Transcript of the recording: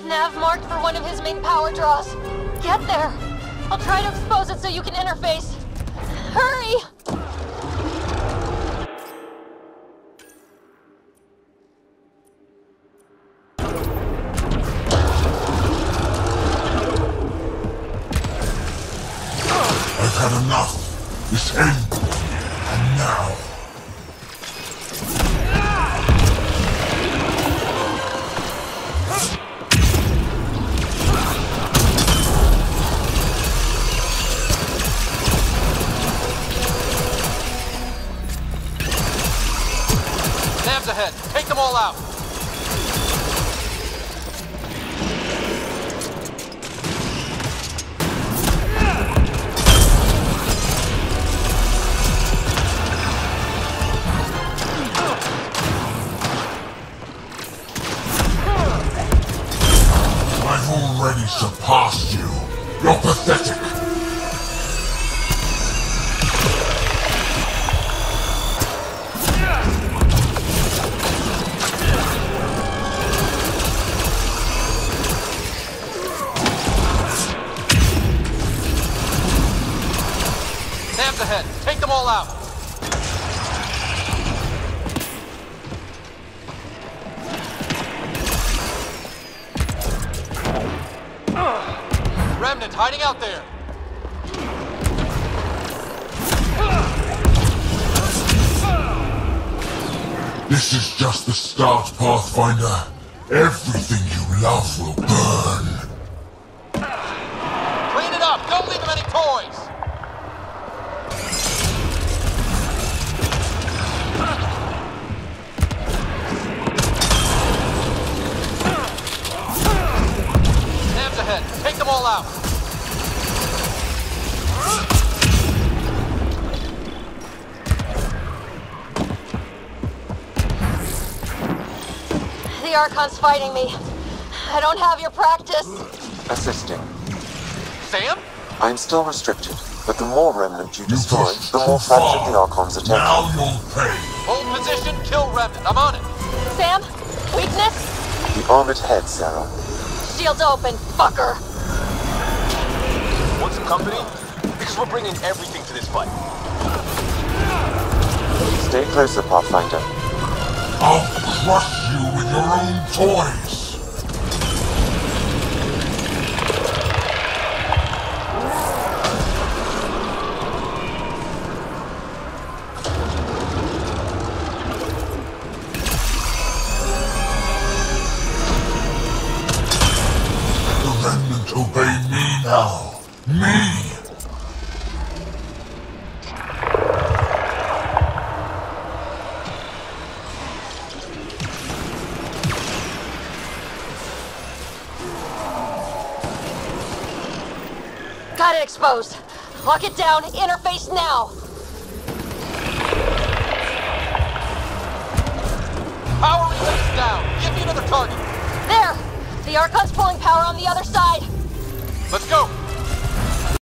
Nav marked for one of his main power draws. Get there. I'll try to expose it so you can interface. Hurry! I've had enough. This end. And now. Nav's ahead. Take them all out. I've already surpassed you. You're pathetic. Nav's ahead. Take them all out. Remnant hiding out there. This is just the start, Pathfinder. Everything you love will burn. Clean it up. Don't leave them any toys. Nav's ahead. Take them all out. The Archon's fighting me. I don't have your practice. Assisting. Sam? I'm still restricted, but the more Remnant you destroy, pushed the more too far. fractured the Archon's attention. Now you'll pay. Hold position. Kill Remnant. I'm on it. Sam? Weakness? The armored head, Sara. Shields open, fucker. Want some company? Because we're bringing everything to this fight. Stay closer, Pathfinder. I'll crush you with your own toys. The Remnant obey me now. Me! Got it exposed. Lock it down. Interface now. Power relay's down. Give me another target. There! The Archon's pulling power on the other side. Let's go.